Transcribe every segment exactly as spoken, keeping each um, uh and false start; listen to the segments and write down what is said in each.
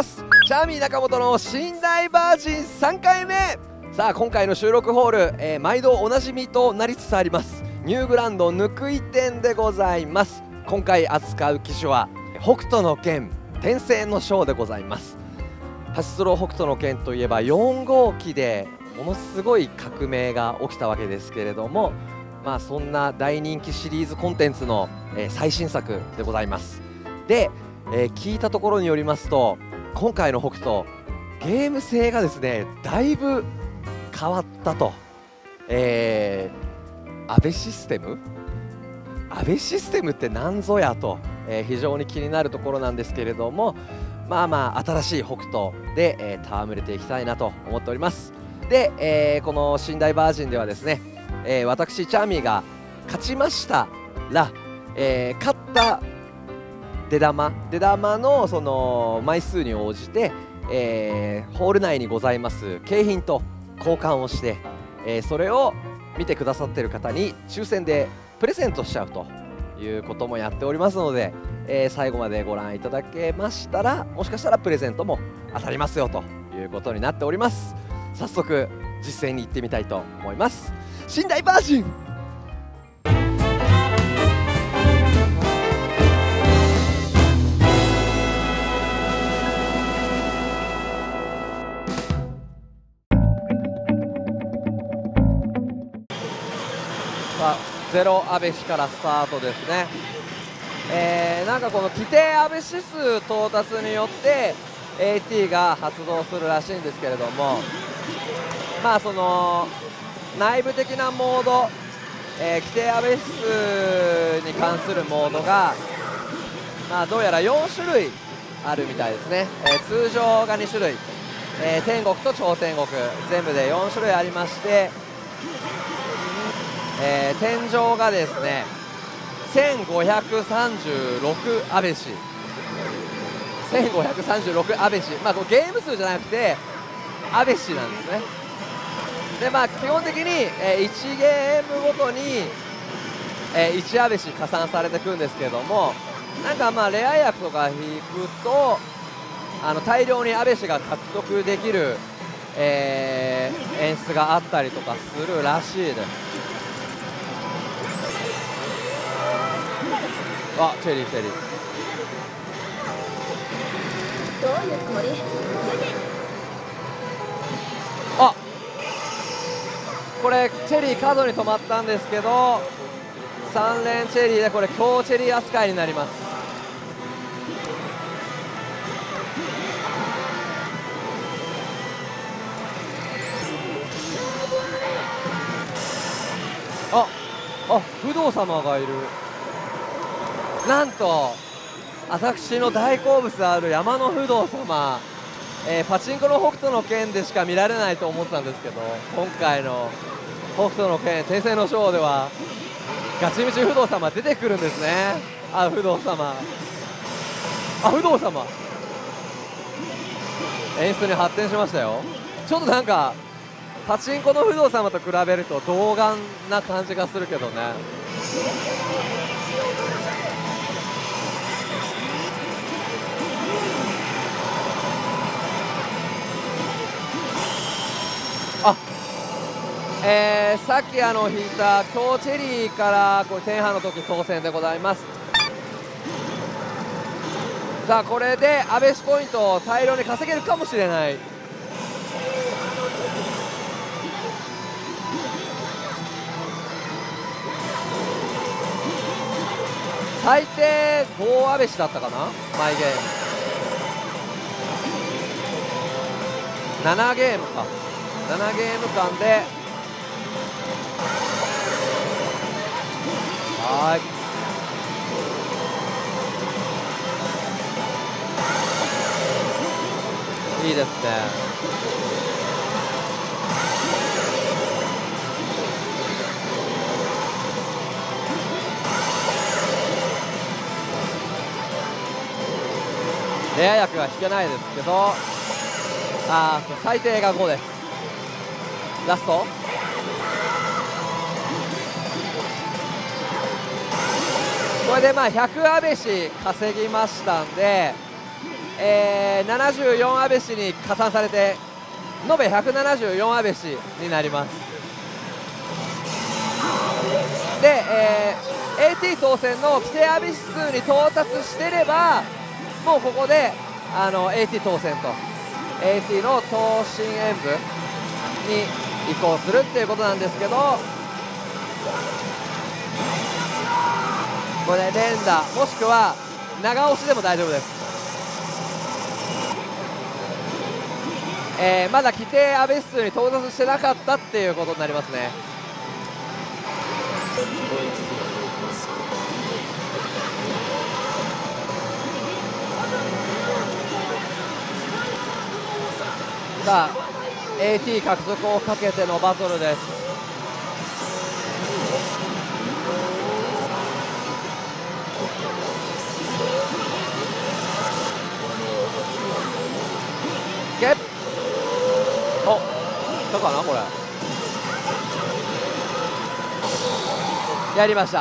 ます。チャーミー中本の寝台バージンさんかいめ。さあ今回の収録ホール、えー、毎度おなじみとなりつつありますニューグランドぬくい店でございます。今回扱う機種は北斗の拳転生の章でございます。ハシスロー北斗の拳といえばよん号機でものすごい革命が起きたわけですけれども、まあそんな大人気シリーズコンテンツの、えー、最新作でございます。で、えー、聞いたところによりますと今回の北斗ゲーム性がですねだいぶ変わったと、えー、アベシステムアベシステムって何ぞやと、えー、非常に気になるところなんですけれども、まあまあ新しい北斗で、えー、戯れていきたいなと思っております。で、えー、この寝台バージンではですね、えー、私チャーミーが勝ちましたら、えー、勝った出玉出玉のその枚数に応じて、えー、ホール内にございます景品と交換をして、えー、それを見てくださっている方に抽選でプレゼントしちゃうということもやっておりますので、えー、最後までご覧いただけましたらもしかしたらプレゼントも当たりますよということになっております。早速実践に行ってみたいと思います。寝台バージンゼロ安倍氏からスタートですね。えー、なんかこの規定安倍指数到達によって エーティー が発動するらしいんですけれども、まあその内部的なモード、えー、規定安倍指数に関するモードが、まあ、どうやらよん種類あるみたいですね。えー、通常がに種類、えー、天国と超天国全部でよん種類ありまして、えー、天井がですねせんごひゃくさんじゅうろく安倍氏せんごひゃくさんじゅうろく安倍氏、まあこれゲーム数じゃなくて安倍氏なんですね。でまあ基本的に、えー、いちゲームごとに、えー、いち安倍氏加算されていくんですけども、なんかまあレア役とか引くとあの大量に安倍氏が獲得できる、えー、演出があったりとかするらしいです。あ、チェリーチェリーどういうつもり？ あ、これチェリー角に止まったんですけどさん連チェリーでこれ強チェリー扱いになります。ああ、不動様がいる。なんと私の大好物である山の不動様、えー、パチンコの北斗の拳でしか見られないと思ってたんですけど、今回の北斗の拳転生の章ではガチムチ不動様出てくるんですね。あ、不動様あ不動様演出に発展しましたよ。ちょっとなんかパチンコの不動様と比べると童顔な感じがするけどね。あ、えー、さっきあの引いた強チェリーからこれ天波の時当選でございます。さあこれで安倍氏ポイントを大量に稼げるかもしれない。最低ご安倍氏だったかなマイゲームななゲームかななゲーム間で、はい、いいですね。レア役が引けないですけど、あー最低がごです。ラストこれでまあひゃく安倍氏稼ぎましたんで、 えー、ななじゅうよんアベシに加算されて延べひゃくななじゅうよんアベシになります。で、えー、エーティー 当選の規定アベシ数に到達してればもうここであの エーティー 当選と エーティー の等身演武に移行するっていうことなんですけど、これ連打もしくは長押しでも大丈夫です。えー、まだ規定アベシ数に到達してなかったっていうことになりますね。さあ エーティー 獲得をかけてのバトルです。ゲッお来たかなこれやりました。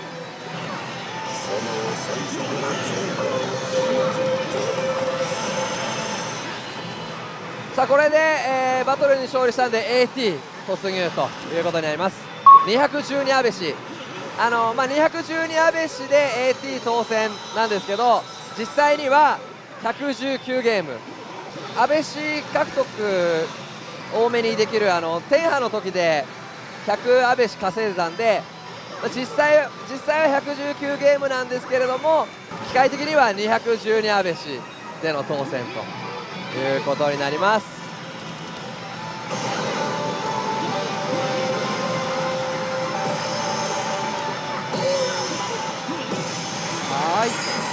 さあこれで、えー、バトルに勝利したんで エーティー 突入ということになります。にひゃくじゅうにアベシあの、まあ、にひゃくじゅうにアベシで エーティー 当選なんですけど、実際にはひゃくじゅうきゅうゲームアベシ獲得多めにできるあの天破の時でひゃくアベシ稼いでたんで、実際実際はひゃくじゅうきゅうゲームなんですけれども機械的にはにひゃくじゅうにアベシでの当選ということになります。はい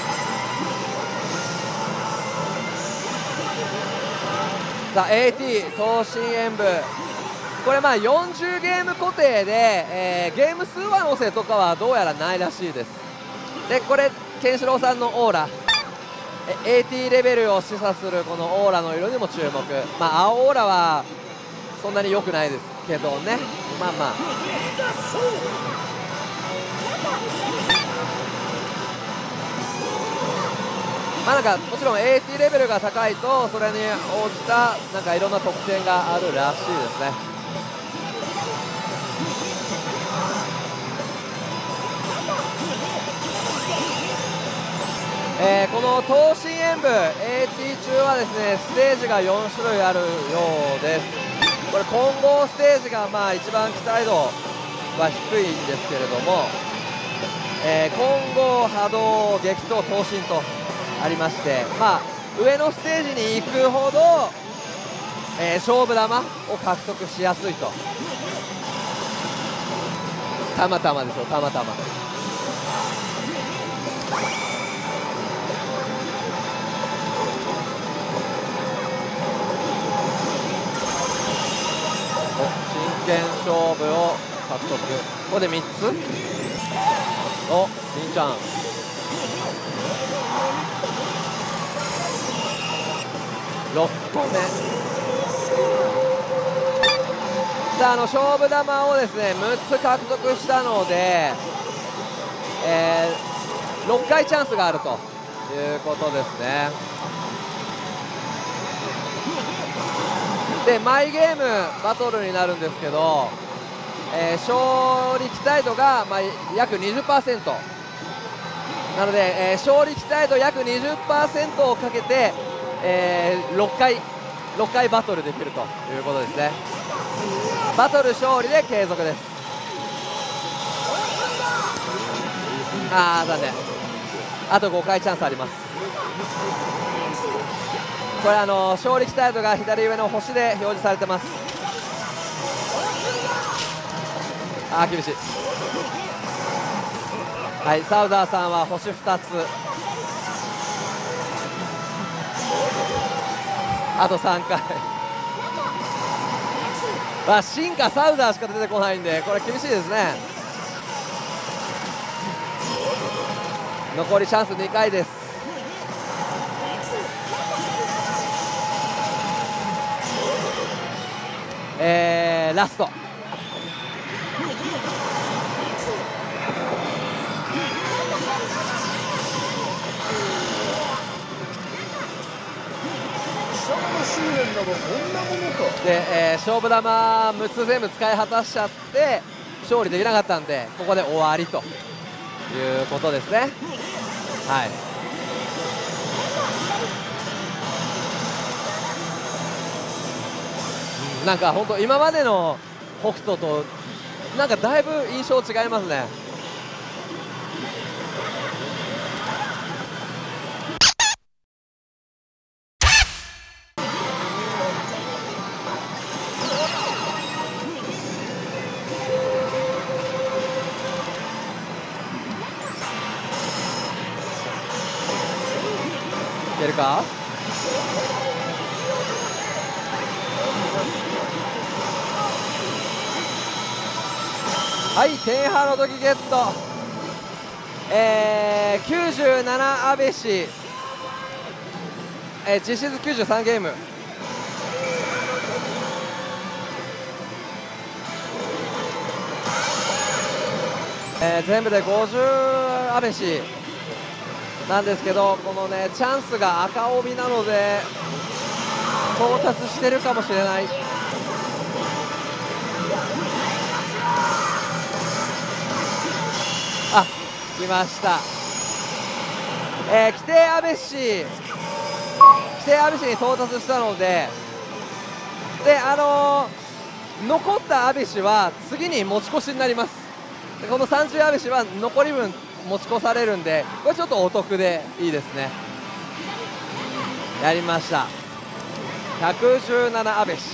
さあ エーティー 等身演武これまあよんじゅうゲーム固定で、えー、ゲーム数話のせとかはどうやらないらしいです。でこれケンシロウさんのオーラエーティー レベルを示唆するこのオーラの色にも注目。まあ青オーラはそんなに良くないですけどね、まあまあまあなんかもちろん エーティー レベルが高いとそれに応じたなんかいろんな特典があるらしいですね。えー、この等身演武 エーティー 中はですねステージがよん種類あるようです。これ混合ステージがまあ一番期待度は低いんですけれども、えー、混合波動激闘等身とありまして、まあ、上のステージに行くほど、えー、勝負玉を獲得しやすいと。たまたまですよたまたま。真剣勝負を獲得。ここでみっつおしんちゃんろっこめさあ、あの勝負玉をですねむっつ獲得したので、えー、ろっかいチャンスがあるということですね。でマイゲームバトルになるんですけど、えー、勝利期待度が、まあ、約 にじゅっパーセント なので、えー、勝利期待度約 にじゅっパーセント をかけて、えー、ろっかいろっかいバトルできるということですね。バトル勝利で継続です。あー残念、あとごかいチャンスあります。これあの勝利期待度が左上の星で表示されてます。あー厳しい。はい、サウザーさんは星ふたつ、あとさんかいまあ進化サウザーしか出てこないんでこれ厳しいですね。残りチャンスにかいです。えー、ラストほど、そんなものか。 で、えー勝負玉むつ全部使い果たしちゃって勝利できなかったんで、ここで終わりということですね。はい、うん、なんか本当今までの北斗となんかだいぶ印象違いますね。いけるか。はい、天ハの時ゲット。えー、きゅうじゅうなな安倍氏、えー、実質きゅうじゅうさんゲーム。えー、全部でごじゅう安倍氏なんですけど、このねチャンスが赤帯なので到達してるかもしれない。あ、来ました。えー、規定安倍氏規定安倍氏に到達したので、であのー、残った安倍氏は次に持ち越しになります。でこのさんじゅう安倍氏は残り分持ち越されるんで、これちょっとお得でいいですね。やりました。ひゃくじゅうなな安倍氏、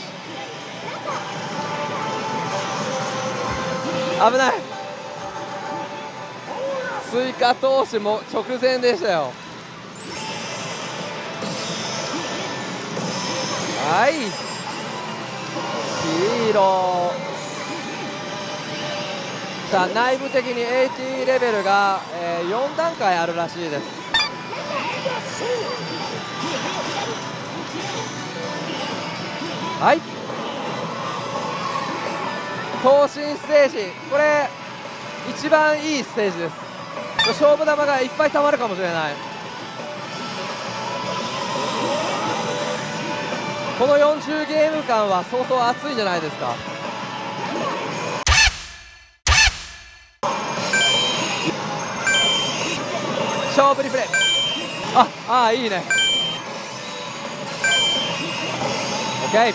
危ない。追加投資も直前でしたよ。はい、黄色。さあ内部的に エーティー レベルが、えー、よん段階あるらしいです。はい、闘神ステージ、これ一番いいステージです。勝負玉がいっぱい溜まるかもしれない。このよんじゅうゲーム間は相当熱いんじゃないですか。勝負リプレイ。ああ、いいね。 OK。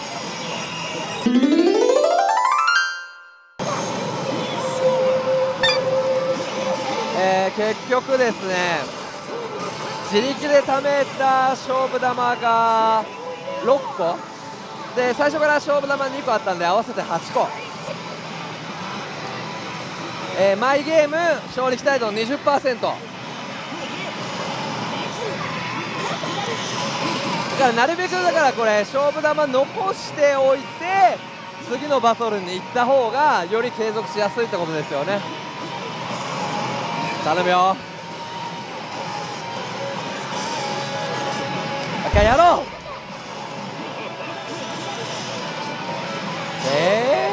えー、結局ですね、自力で貯めた勝負玉がろっこで、最初から勝負玉にこあったんで合わせてはちこ、えー、毎ゲーム勝利期待度 にじゅっパーセント だからなるべくだからこれ勝負玉残しておいて次のバトルに行った方がより継続しやすいってことですよね。頼むよ、もう一回やろう。え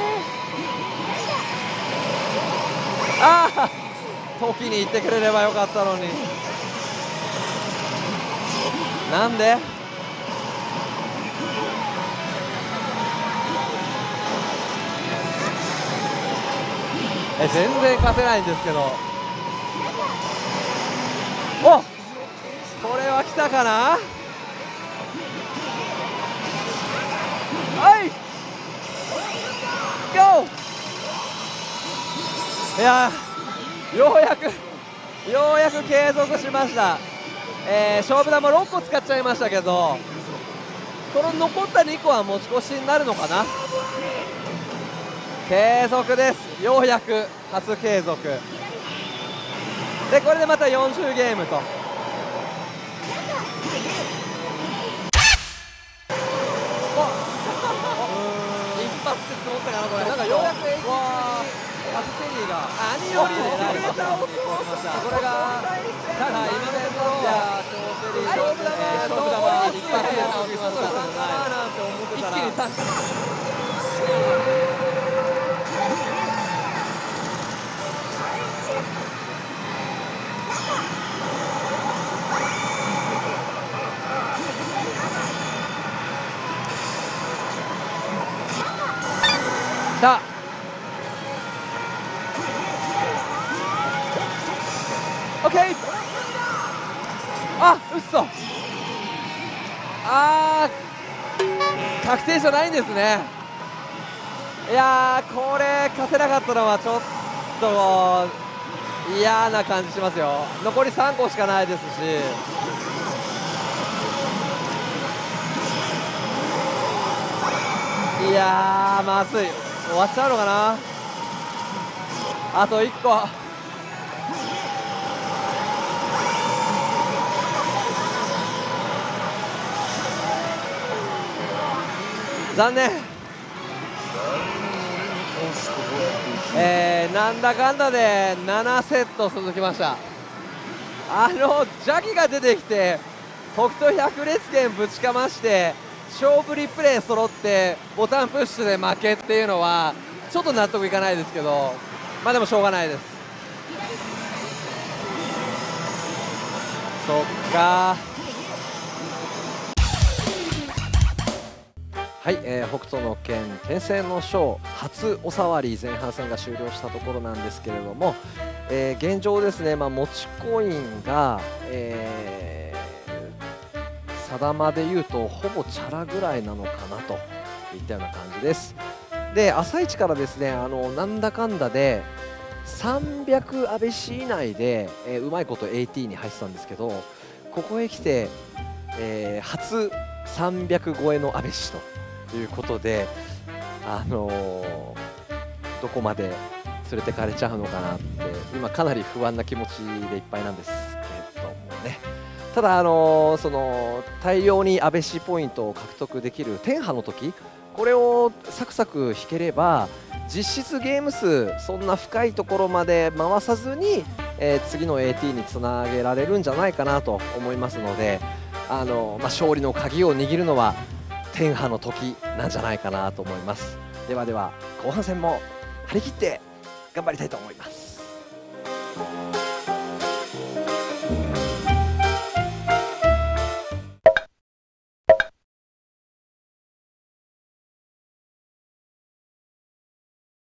ー、ああ、時に言ってくれればよかったのに。なんでえ全然勝てないんですけど。お、これは来たかな。はい、ゴー。いやようやくようやく継続しました。えー、勝負玉ろっこ使っちゃいましたけど、この残ったにこは持ち越しになるのかな。継続です。ようやく初継続で、これでまたよんじゅうゲームと。一発で積もったかなこれ。なんかようやく エイチピー 初セリーが兄より優れた音。これがただ今のところは勝負玉勝負玉一発で倒しました。なんて思ってたら一気にさんた。オッケー。あ、うっそ。あー、確定じゃないんですね。いやー、これ勝てなかったのはちょっと嫌な感じしますよ。残りさんこしかないですし、いやー、まずい。終わっちゃうのかな。あといっこ。残念。えー、なんだかんだでななセット続きました。あのジャギが出てきて北斗百裂拳ぶちかまして勝負リプレイ揃ってボタンプッシュで負けっていうのはちょっと納得いかないですけど、まあでもしょうがないです。そっか。はい、えー、北斗の拳転生の章初おさわり前半戦が終了したところなんですけれども、えー、現状ですね、まあ、持ちコインが、えー、定までいうとほぼチャラぐらいなのかなといったような感じです。で、朝一からですね、あのなんだかんだでさんびゃく安倍氏以内で、えー、うまいこと エーティー に入ってたんですけど、ここへ来て、えー、初さんびゃく超えの安倍氏ということで、あのー、どこまで連れてかれちゃうのかなって今かなり不安な気持ちでいっぱいなんですけれどもね。ただ、あのー、その大量に安倍氏ポイントを獲得できる天波の時、これをサクサク引ければ実質ゲーム数そんな深いところまで回さずに、えー、次の エーティー につなげられるんじゃないかなと思いますので、あのー、まあ、勝利の鍵を握るのは天波の時なんじゃないかなと思います。ではでは後半戦も張り切って頑張りたいと思います。